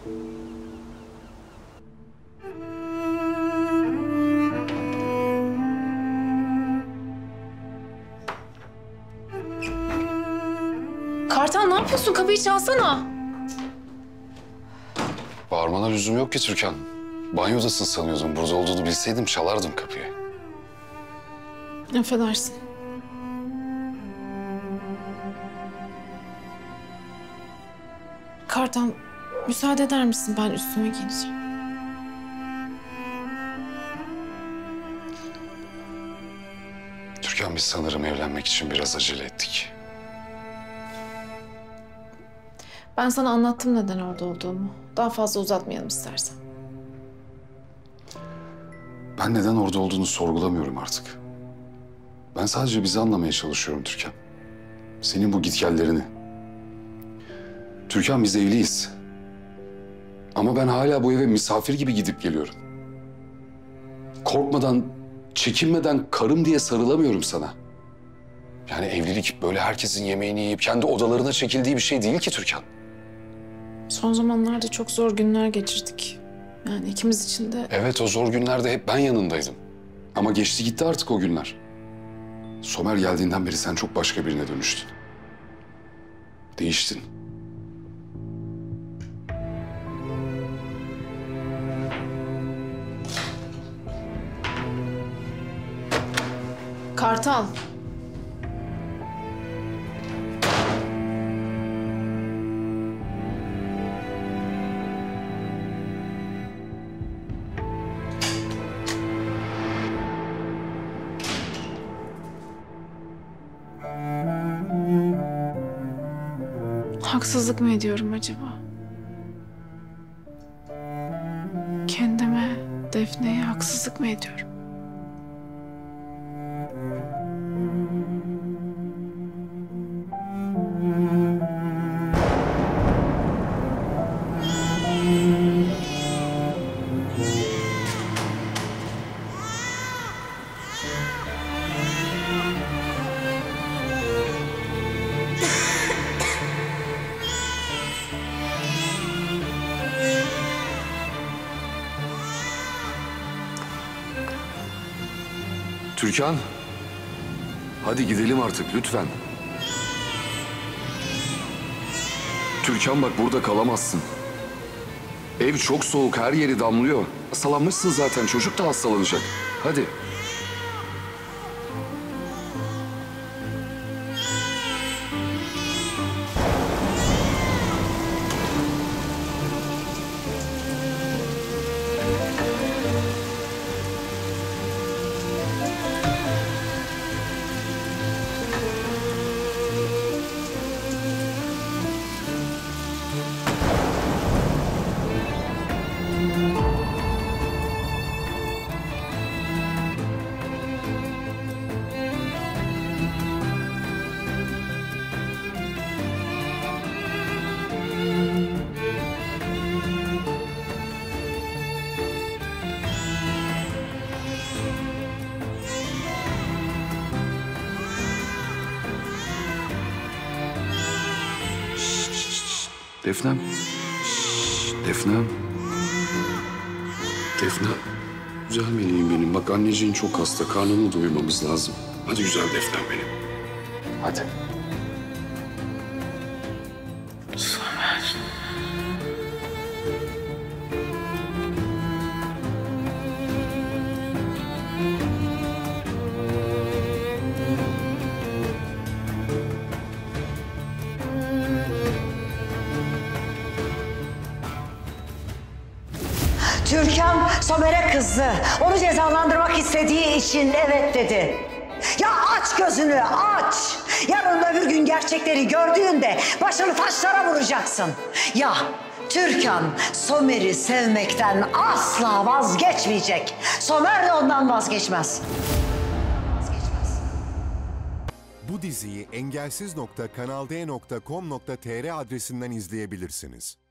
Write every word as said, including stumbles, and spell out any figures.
Kartal ne yapıyorsun? Kapıyı çalsana. Bağırmana lüzum yok ki Türkan. Banyodasın sanıyordum. Burada olduğunu bilseydim çalardım kapıyı. Affedersin. Kartal, müsaade eder misin? Ben üstümü giyeceğim. Türkan, biz sanırım evlenmek için biraz acele ettik. Ben sana anlattım neden orada olduğumu. Daha fazla uzatmayalım istersen. Ben neden orada olduğunu sorgulamıyorum artık. Ben sadece bizi anlamaya çalışıyorum Türkan. Senin bu gitgellerini. Türkan, biz evliyiz. Ama ben hala bu eve misafir gibi gidip geliyorum. Korkmadan, çekinmeden karım diye sarılamıyorum sana. Yani evlilik böyle herkesin yemeğini yiyip kendi odalarına çekildiği bir şey değil ki Türkan. Son zamanlarda çok zor günler geçirdik. Yani ikimiz için de... Evet, o zor günlerde hep ben yanındaydım. Ama geçti gitti artık o günler. Somer geldiğinden beri sen çok başka birine dönüştün. Değiştin. Kartal. Haksızlık mı ediyorum acaba? Kendime, Defne'ye haksızlık mı ediyorum? Türkan, hadi gidelim artık lütfen. Türkan bak, burada kalamazsın. Ev çok soğuk, her yeri damlıyor. Hastalanmışsın zaten, çocuk da hastalanacak. Hadi. Defnem. Şşş, Defnem. Defne. Güzel meleğim benim. Bak, anneciğin çok hasta. Karnını doyurmamız lazım. Hadi güzel Defnem benim. Hadi. Somer. Türkan Somer'e kızdı. Onu cezalandırmak istediği için evet dedi. Ya aç gözünü, aç. Yarın öbür gün gerçekleri gördüğünde başını taşlara vuracaksın. Ya Türkan Somer'i sevmekten asla vazgeçmeyecek. Somer de ondan vazgeçmez. Vazgeçmez. Bu diziyi engelsiz nokta kanalde nokta com nokta tr adresinden izleyebilirsiniz.